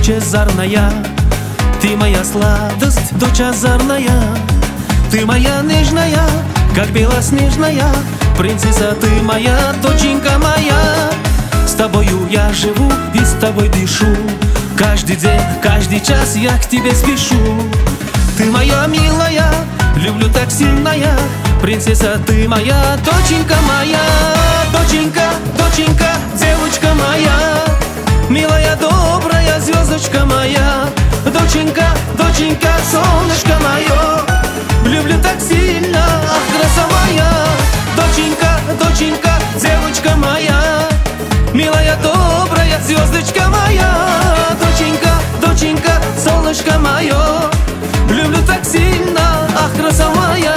лучезарная. Ты моя сладость, дочь озорная. Ты моя нежная, как белоснежная. Принцесса, ты моя, доченька моя. С тобою я живу и с тобой дышу. Каждый день, каждый час я к тебе спешу. Ты моя милая, люблю так сильная. Принцесса, ты моя, доченька моя. Доченька, доченька, девочка моя. Милая, добрая звездочка моя. Доченька, доченька, солнышко мое. Люблю так сильно, ах, красавая. Доченька, доченька, девочка моя. Милая, добрая звездочка моя. Доченька, доченька, солнышко мое. Люблю так сильно, ах, красавая.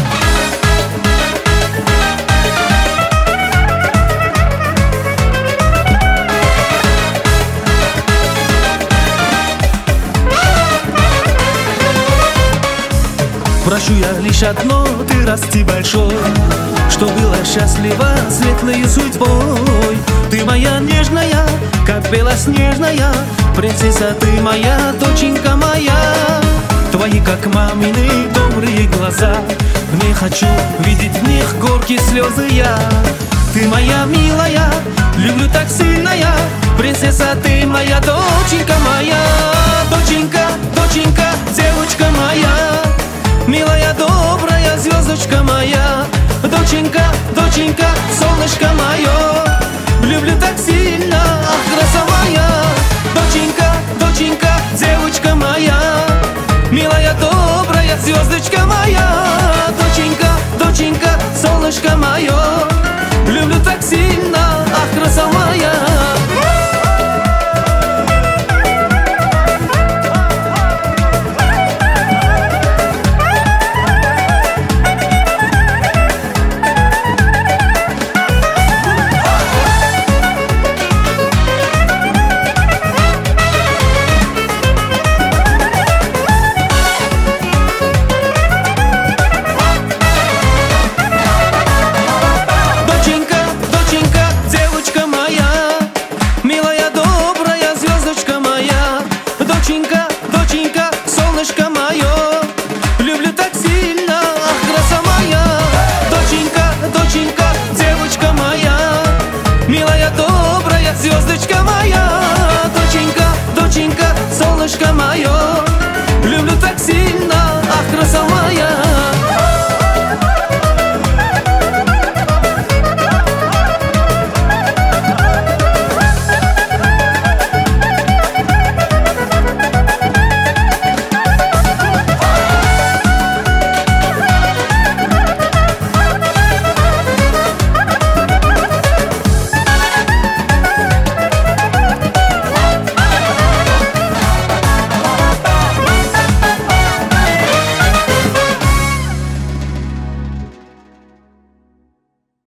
Прошу я лишь одно, ты расти большой, что была счастлива светлой судьбой. Ты моя нежная, как белоснежная. Принцесса, ты моя, доченька моя. Твои, как мамины, добрые глаза. Не хочу видеть в них горькие слезы я. Ты моя милая, люблю так сильная. Принцесса, ты моя, доченька моя. Доченька, доченька, девочка моя. Милая, добрая звездочка моя. Доченька, доченька, солнышко мое. Люблю так сильно, ах, красавая. Доченька, доченька, девочка моя. Милая, добрая звездочка моя.